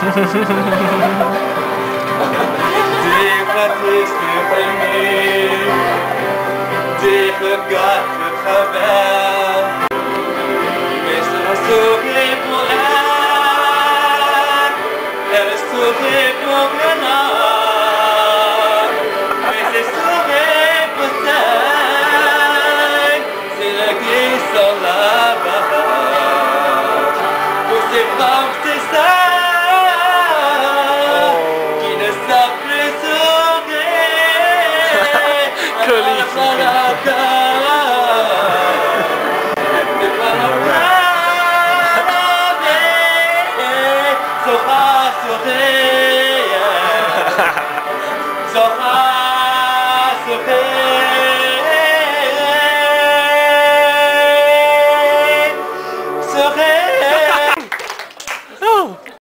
Diga triste pra mim, diga gato travers, mais ela sorri por ela sorri por nós, mais elle sorri por celle, c'est la glisse sur la barrage, pour ses femmes c'est ça. So